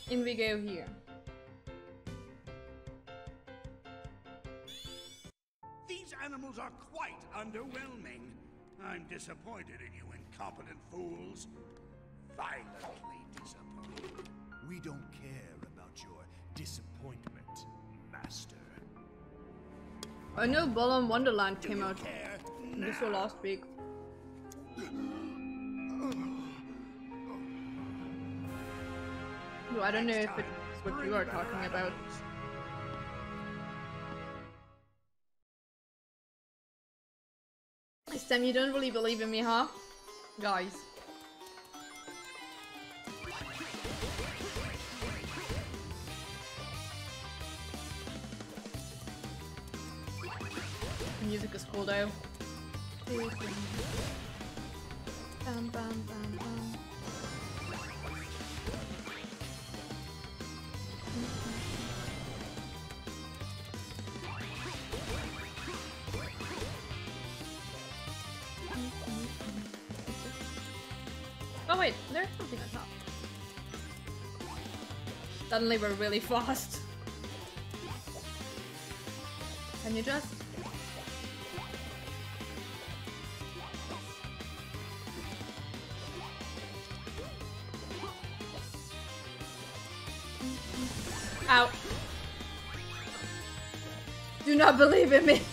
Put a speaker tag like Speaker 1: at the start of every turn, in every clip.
Speaker 1: In we go here.
Speaker 2: These animals are quite underwhelming. I'm disappointed in you incompetent fools. Violently disappointed.
Speaker 3: We don't care about your disappointment, Master.
Speaker 1: I know Balan Wonderland came out
Speaker 2: Care
Speaker 1: this or last week. Well, I don't know if it's what you are talking about. This time you don't really believe in me, huh? Guys. The music is cool though. Bam, bam, bam, bam. Oh wait, there's something on top. Suddenly we're really fast. Can you just? Ow. Do not believe in me.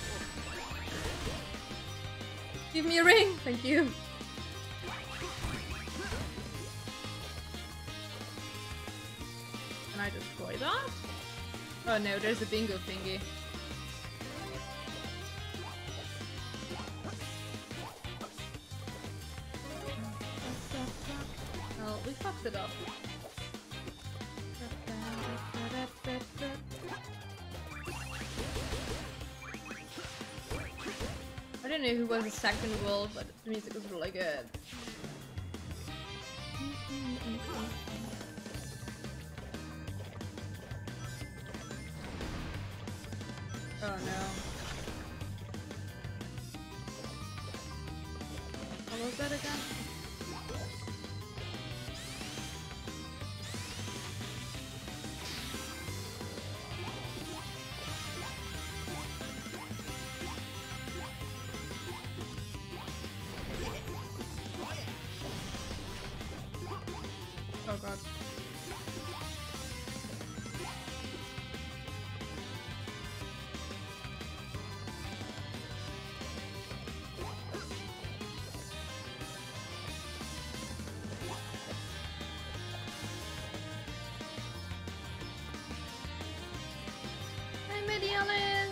Speaker 1: Give me a ring, thank you. Can I destroy that? Oh no, there's a bingo thingy. Oh, we fucked it up. I don't know who was the second world, but the music was really good. Oh no. What was that again? Oh god. Hi, Medialis!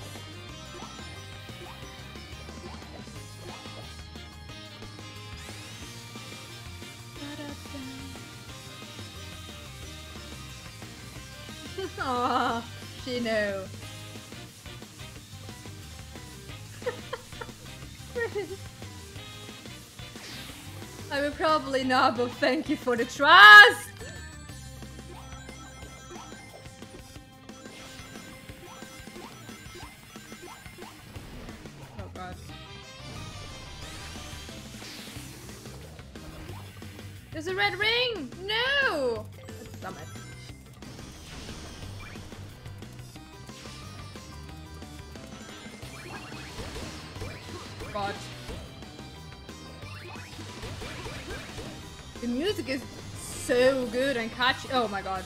Speaker 1: Aww, Shino. I will probably not, but thank you for the trust! Oh god. There's a red ring! No! Damn it. God. The music is so good and catchy. Oh my god.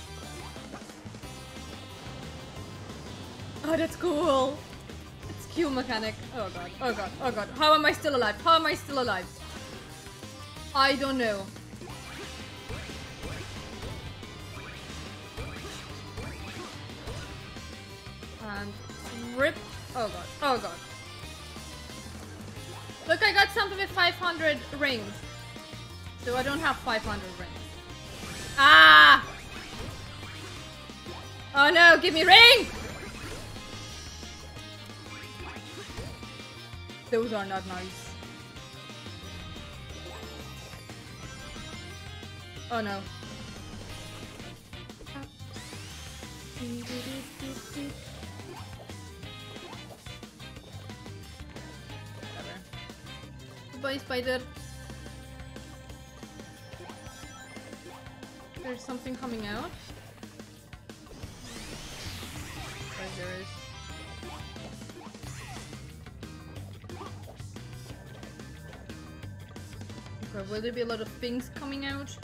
Speaker 1: Oh, that's cool. It's Q mechanic. Oh god. Oh god. Oh god. How am I still alive? How am I still alive? I don't know. And rip. Oh god. Oh god. Look, I got something with 500 rings. So I don't have 500 rings. Ah! Oh no, give me ring! Those are not nice. Oh no. Goodbye, spider. There's something coming out. Yes, there is. Okay, will there be a lot of things coming out?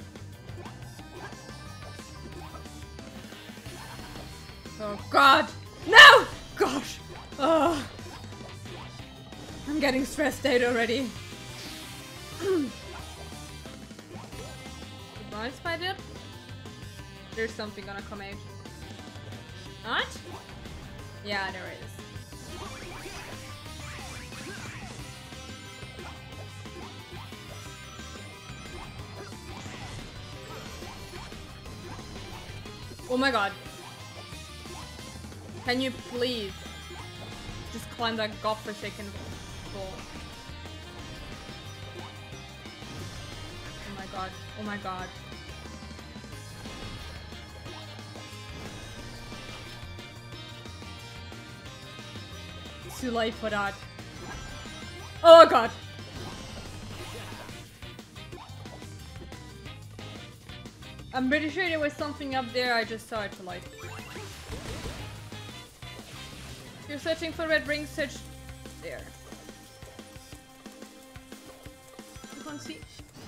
Speaker 1: Oh god! No! Gosh! Oh. I'm getting stressed out already. Goodbye, spider. There's something gonna come out. Not? Yeah, there is. Oh my god. Can you please just climb that godforsaken wall? Oh my god. Oh my god. It's too late for that. Oh god. I'm pretty sure there was something up there, I just saw it too late. If you're searching for red rings, search there. You can't see.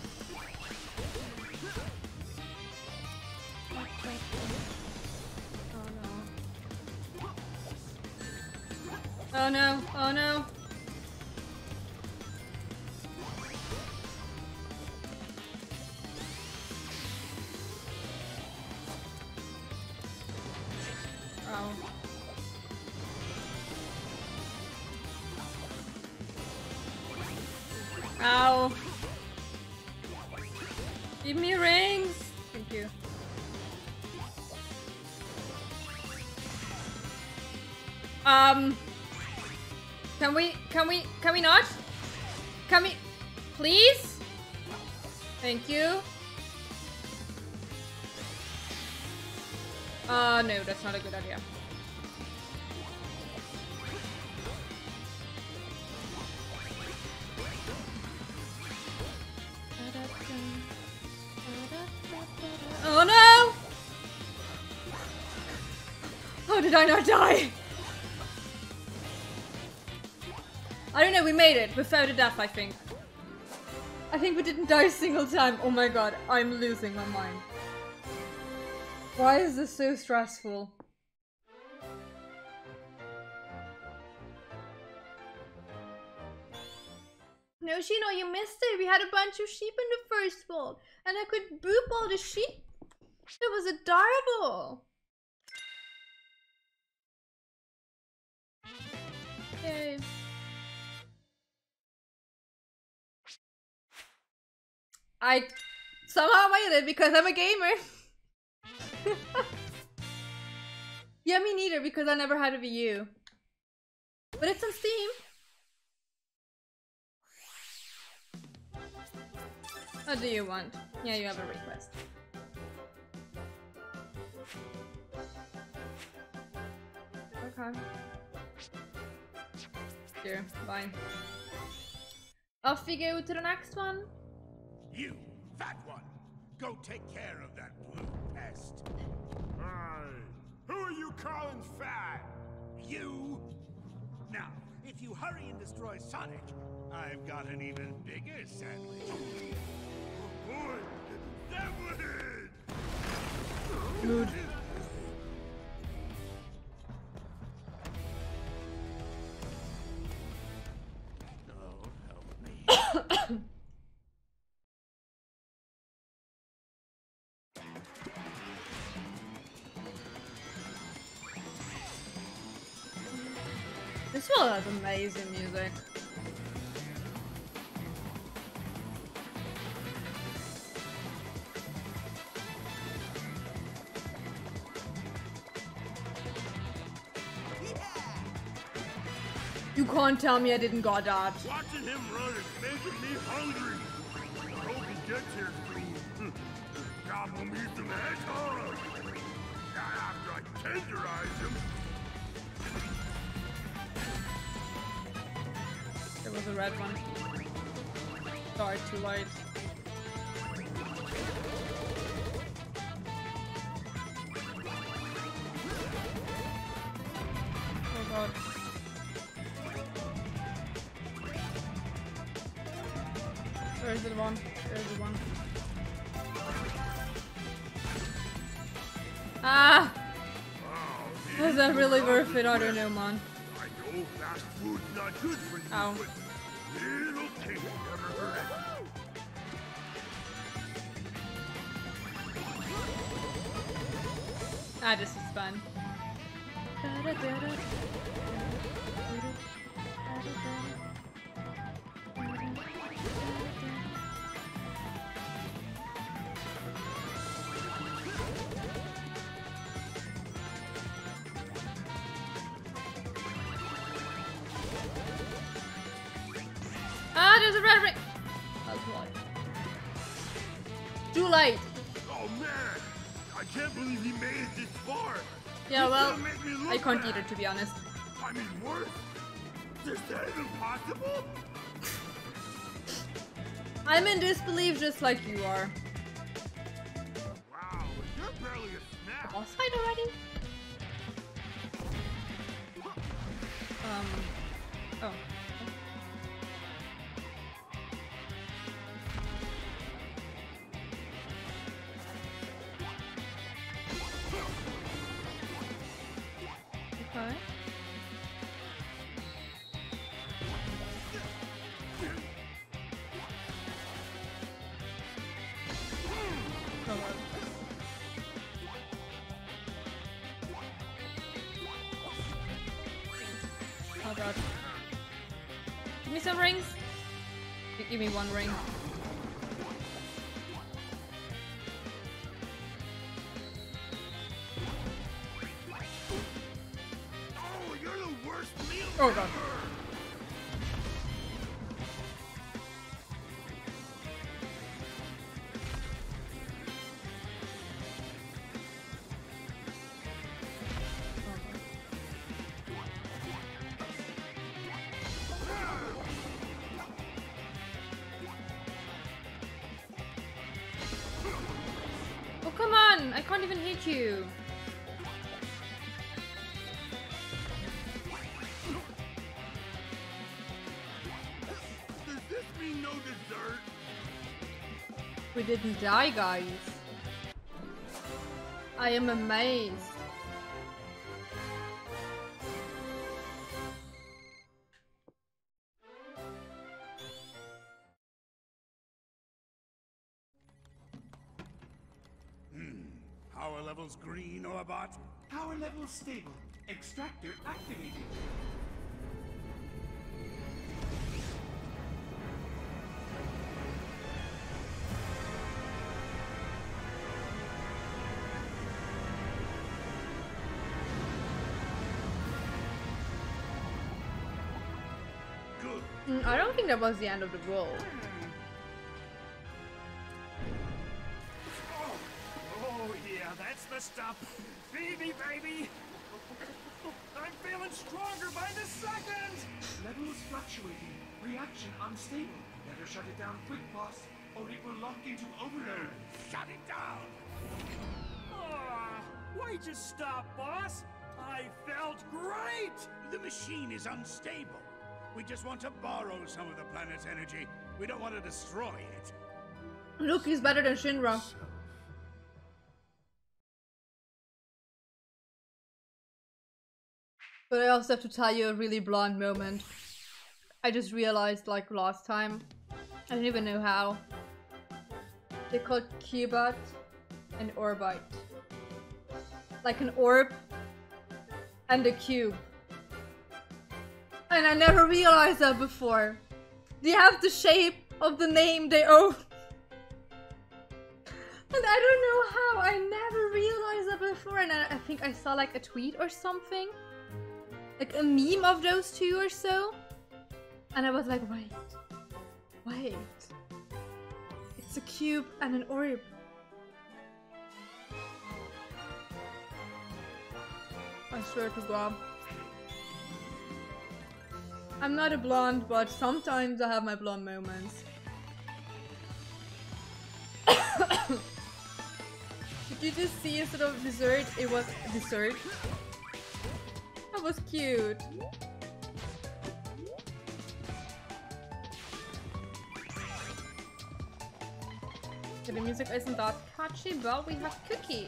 Speaker 1: Oh no, oh no. Oh. Ow. Give me rings. Thank you. Can we not? Can we, please? Thank you. No, that's not a good idea. Oh no! How did I not die? I don't know, we made it without a death, I think. I think we didn't die a single time. Oh my god, I'm losing my mind. Why is this so stressful? No, Shino, you missed it. We had a bunch of sheep in the first world. And I could boop all the sheep. It was adorable. Yay. I somehow made it because I'm a gamer. Yeah, me neither because I never had a Wii U. But it's on Steam. What do you want? Yeah, you have a request. Okay. Sure, fine. Off we go to the next one.
Speaker 2: You, fat one, go take care of that blue pest.
Speaker 3: Who are you calling fat?
Speaker 2: You. Now, if you hurry and destroy Sonic, I've got an even bigger sandwich.
Speaker 3: Oh boy, Devlin!
Speaker 1: Mood.
Speaker 2: Oh, help me.
Speaker 1: This one has amazing music. You can't tell me I didn't got that.
Speaker 3: Watching him run is making me hungry. I hope he gets here soon. Gobble me some hedgehog. After I tenderize him.
Speaker 1: There was a red one. Sorry, too late. There's the one. There's the one. Ah! Was that really worth it? I don't know, man.
Speaker 3: I know fast food's not good for you,
Speaker 1: Ow.
Speaker 3: but little taste never hurt it.
Speaker 1: Ah, this is fun. Ah, there's a red ring! That's why. Too late!
Speaker 3: Oh man, I can't believe he made it this far.
Speaker 1: Yeah,
Speaker 3: He's
Speaker 1: well,
Speaker 3: gonna make me look
Speaker 1: I can't
Speaker 3: bad.
Speaker 1: either, to be honest.
Speaker 3: I mean, worse? Is that even possible?
Speaker 1: I'm in disbelief just like you are.
Speaker 3: Wow, you're barely a snap.
Speaker 1: Boss fight already? Oh. Okay. Oh, well. Oh god. Give me some rings. Give me one ring.
Speaker 3: Oh, you're the worst meal
Speaker 1: Oh god.
Speaker 3: ever.
Speaker 1: Oh come on! I can't even hit you.
Speaker 3: Does this mean no dessert?
Speaker 1: We didn't die, guys. I am amazed.
Speaker 2: Power levels green, Orbot?
Speaker 4: Power level stable. Extractor activated.
Speaker 2: Good.
Speaker 1: I don't think that was the end of the world.
Speaker 5: Oh yeah, that's the stuff. Phoebe, baby! I'm feeling stronger by the second!
Speaker 4: Levels fluctuating. Reaction unstable. Better shut it down quick, boss, or it will lock into overload.
Speaker 2: Shut it down!
Speaker 5: Ah, why just stop, boss? I felt great!
Speaker 2: The machine is unstable. We just want to borrow some of the planet's energy. We don't want to destroy it.
Speaker 1: Look, he's better than Shinra. But I also have to tell you a really blonde moment. I just realized, like last time, I don't even know how. They called Cubot and Orbite. Like an orb and a cube. And I never realized that before. They have the shape of the name they own. And I don't know how. I never realized that before. And I think I saw like a tweet or something. Like a meme of those two or so. And I was like, wait. It's a cube and an orb. I swear to God. I'm not a blonde, but sometimes I have my blonde moments. Did you just see instead of dessert, it was dessert? That was cute. the music isn't that catchy, but we have cookies.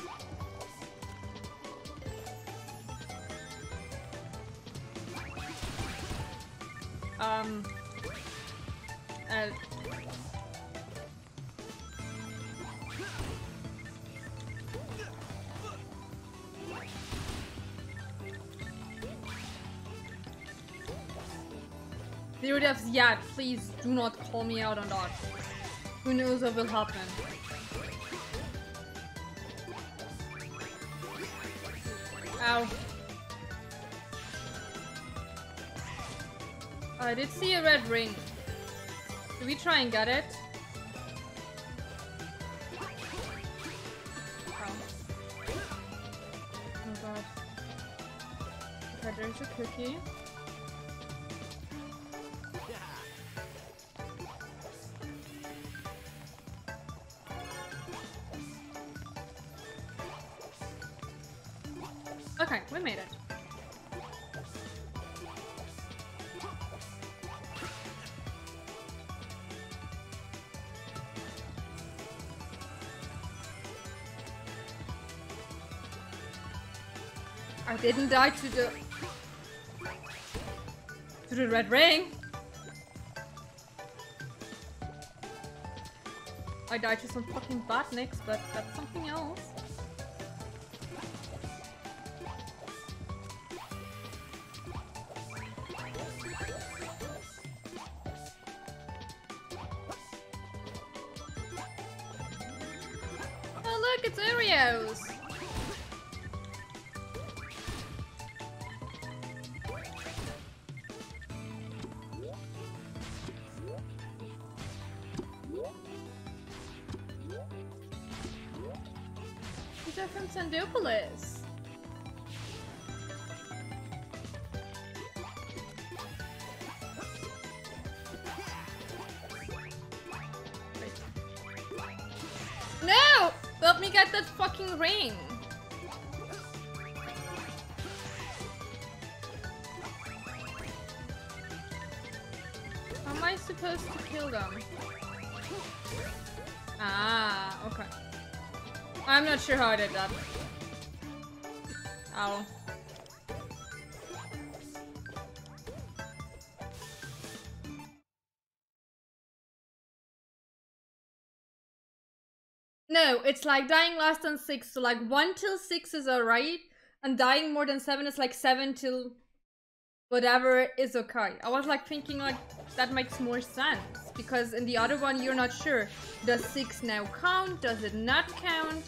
Speaker 1: Zero deaths yet. Please do not call me out on that. Who knows what will happen? Ow. I did see a red ring. Should we try and get it? Oh. Oh god. Okay, there's a cookie. Okay, we made it. I didn't die to the red ring. I died to some fucking badniks, but that's something else. Oh look, it's Oreos! These are from Sandopolis. No! Help me get that fucking ring. How am I supposed to kill them? Ah, okay. I'm not sure how I did that. Ow. No, it's like dying less than 6, so like 1 till 6 is alright, and dying more than 7 is like 7 till whatever is okay. I was like thinking like that makes more sense, because in the other one you're not sure. Does 6 now count? Does it not count?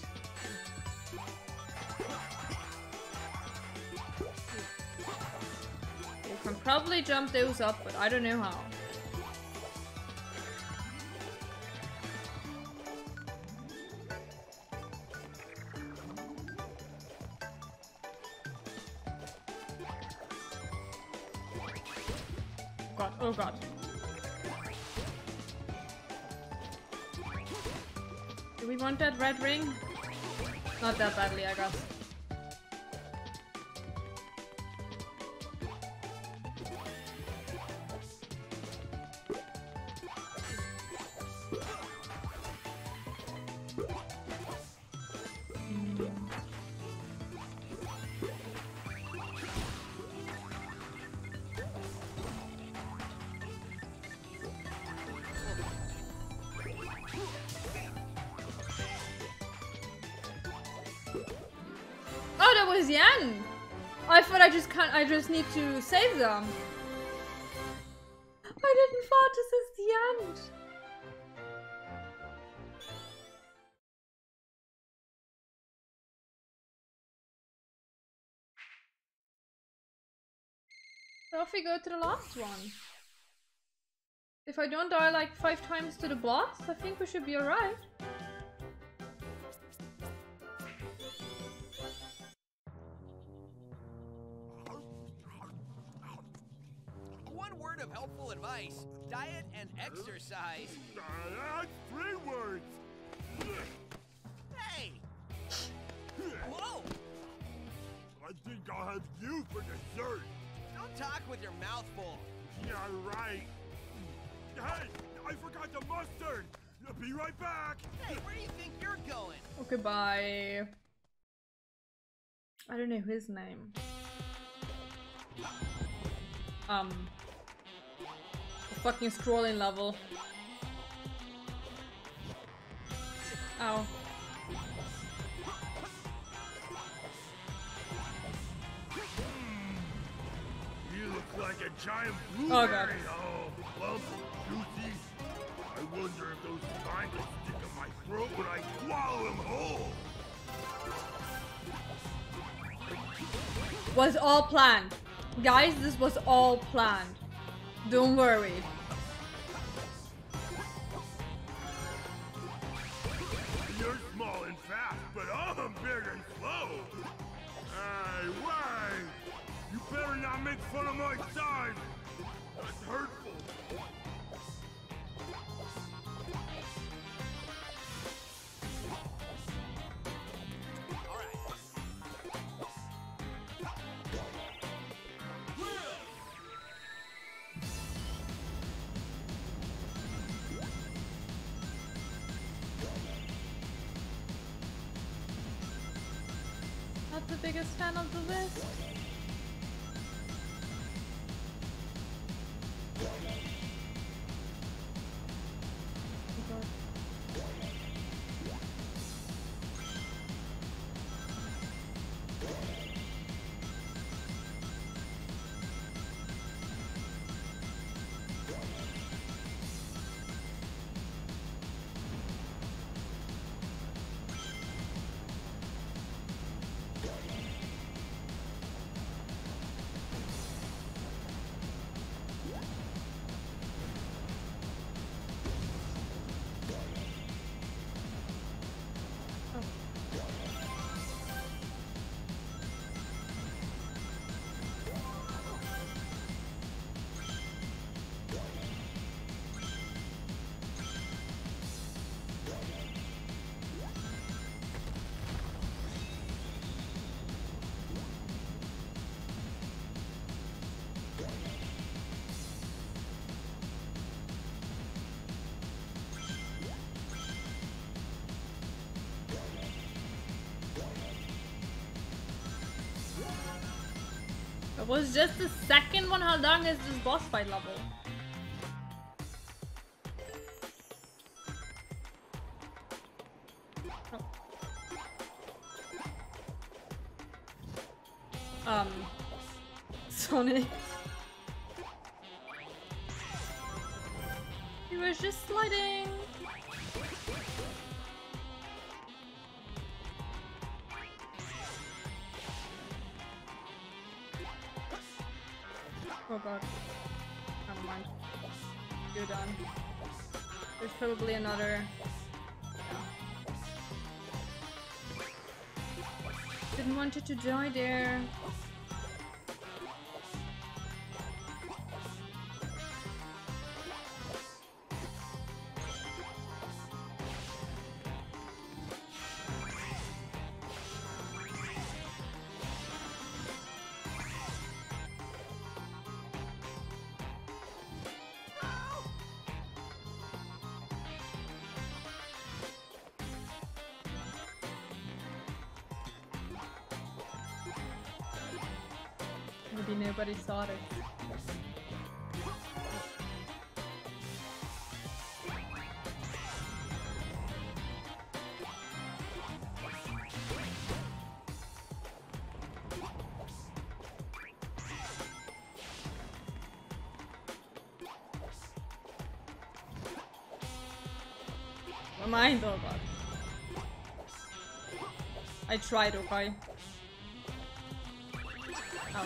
Speaker 1: You can probably jump those up, but I don't know how. God, oh god. Do we want that red ring? Not that badly, I guess. Oh, that was the end! I thought I just need to save them. I didn't thought this is the end. So if we go to the last one. If I don't die like 5 times to the boss, I think we should be alright.
Speaker 6: One word of helpful advice: diet and exercise.
Speaker 3: That's 3 words.
Speaker 6: Hey! Whoa!
Speaker 3: I think I'll have you for dessert.
Speaker 6: Don't talk with your mouth full.
Speaker 3: Yeah, right. Hey, I forgot the mustard. I'll be right back.
Speaker 6: Hey, where do you think you're going?
Speaker 1: Okay, bye. I don't know his name. Fucking scrolling level. Ow.
Speaker 3: You look like a giant
Speaker 1: Oh, God.
Speaker 3: blueberry. Oh, plump, juicy. I wonder if those spines will stick in my throat when I swallow them whole.
Speaker 1: Was all planned. Guys, this was all planned. Don't worry.
Speaker 3: You're small and fast, but I'm big and slow. Hey, why? You better not make fun of my size. That's hurtful.
Speaker 6: All right.
Speaker 1: Not the biggest fan of the list. Oh God. It was just the second one. How long is this boss fight level? Oh. Sonic. He was just sliding. Oh God. Never mind. You're done. There's probably another. Didn't want you to die there. Maybe nobody saw it. My mind, oh God. I tried, okay? Oh.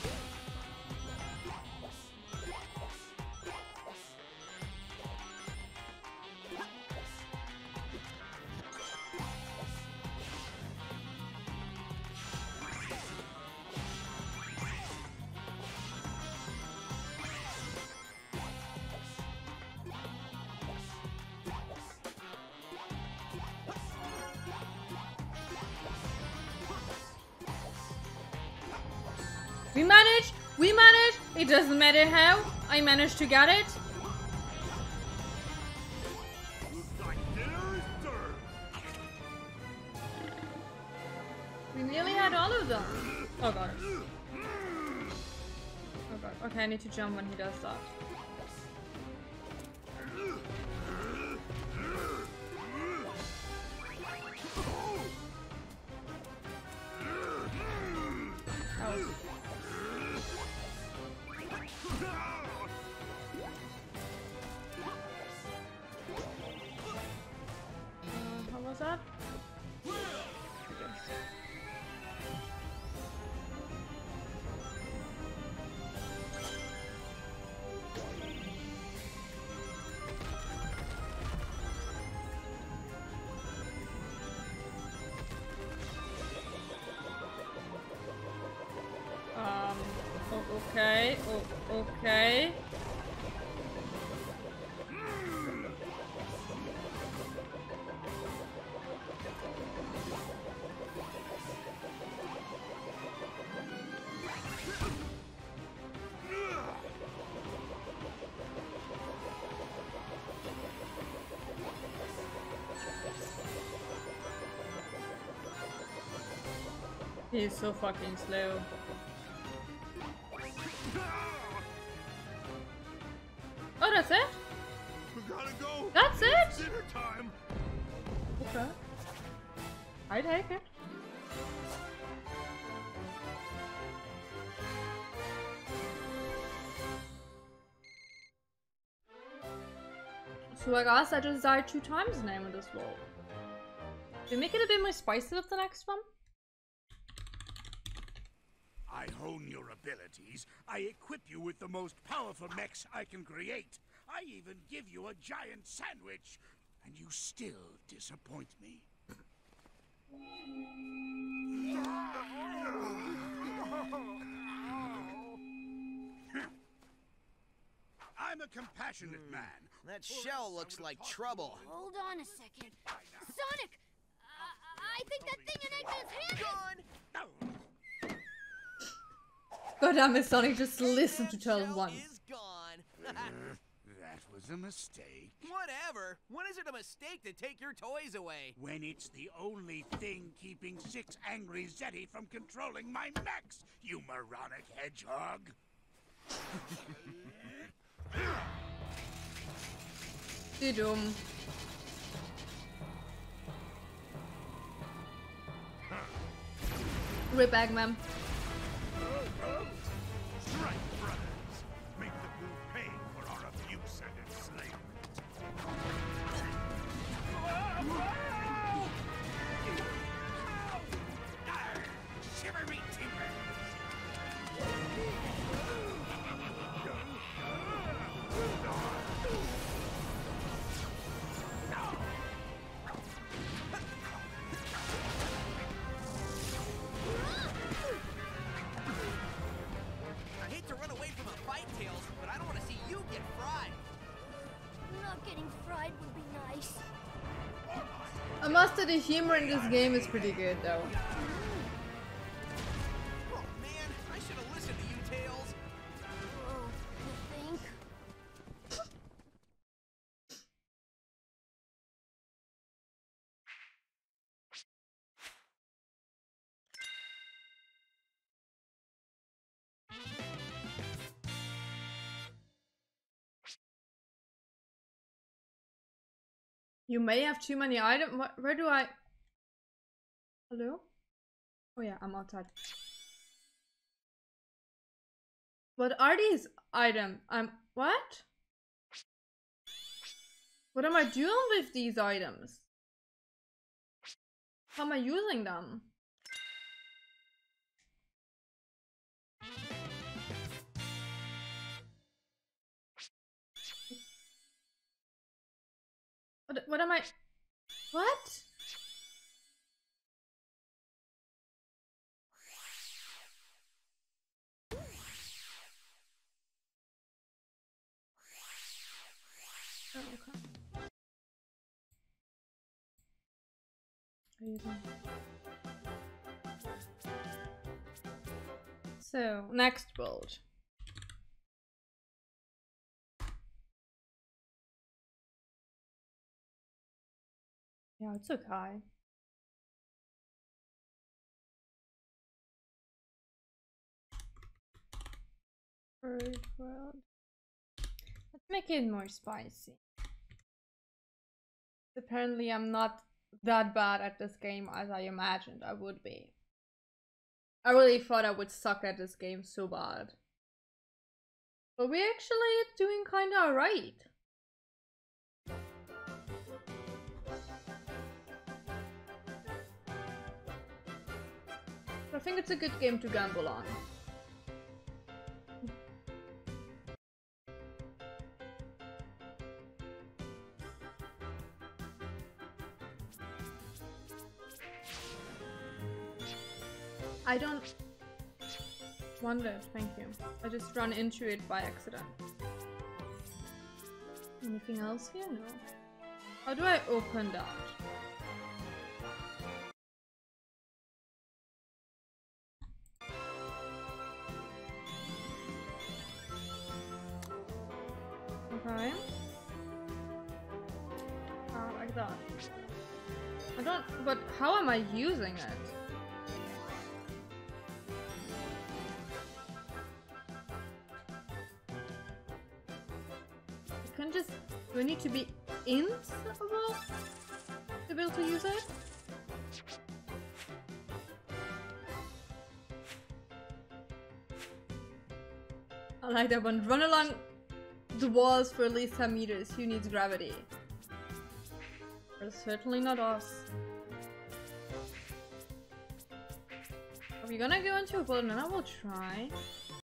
Speaker 1: We managed! We managed! It doesn't matter how, I managed to get it.
Speaker 3: Looks like
Speaker 1: We nearly had all of them. Oh god. Oh god. Okay, I need to jump when he does that. Oh. How was that? Okay. Oh, okay. He's so fucking slow. Oh, that's it?
Speaker 3: We gotta go.
Speaker 1: That's it?
Speaker 3: Dinner time.
Speaker 1: Okay. I take it. So I guess I just died 2 times the name of this world. Do we make it a bit more spicy with the next one?
Speaker 2: I hone your abilities. I equip you with the most powerful mechs I can create. I even give you a giant sandwich. And you still disappoint me. I'm a compassionate man.
Speaker 6: That shell looks like trouble.
Speaker 7: Hold on a second. Sonic! I think that thing in Eggman's hand
Speaker 6: Gone.
Speaker 1: God damn it, Sonic, just listen to Turtles
Speaker 6: Shell
Speaker 1: once.
Speaker 6: is gone.
Speaker 2: That was a mistake.
Speaker 6: Whatever. When is it a mistake to take your toys away?
Speaker 2: When it's the only thing keeping 6 angry Zeti from controlling my mechs, you moronic hedgehog.
Speaker 1: Du dumm. Rip Eggman.
Speaker 3: Strike, brothers. Make the blue pay for our abuse and enslavement.
Speaker 2: Shiver me timbers.
Speaker 6: I hate to run away from a fight, Tails, but I don't want to see you get fried.
Speaker 7: Not getting fried would be nice.
Speaker 1: I must say the humor in this game is pretty good though.
Speaker 6: Oh man, I should have listened to you, Tails.
Speaker 7: Oh, you think?
Speaker 1: You may have too many items. Where do I... Hello? Oh yeah, I'm outside. What are these items? What? What am I doing with these items? How am I using them? What am I... What? Oh, okay. Are you done? So, next world. Yeah, it's okay. Bird world. Let's make it more spicy. Apparently I'm not that bad at this game as I imagined I would be. I really thought I would suck at this game so bad. But we're actually doing kinda alright. I think it's a good game to gamble on. I don't want it, thank you. I just run into it by accident. Anything else here? No. How do I open that? Okay. Like that. I don't, but how am I using it? I can just, do I need to be invincible to be able to use it? I like that one. Run along the walls for at least 10 meters. Who needs gravity? Well, certainly not us. Are we gonna go into a world? And I will try.